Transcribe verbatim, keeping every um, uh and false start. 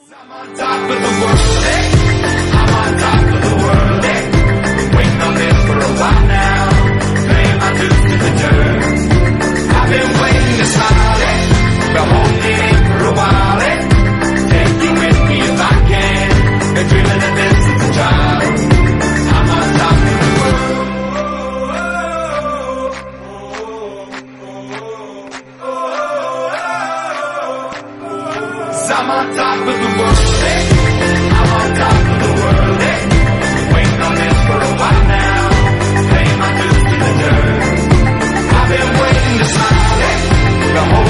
I'm on top of the world, eh? I'm on top of the world, eh? Waiting on this for a while now, paying my dues to the dirt. I've been waiting to smile, eh? But holding it in for a while, eh? Take you with me if I can, and dreaming of this as a child. I'm on top of the world. I'm on top of the world, eh? I'm on top of the world, eh? Waiting on this for a while now, paying my dues to the dirt. I've been waiting to smile, eh? The whole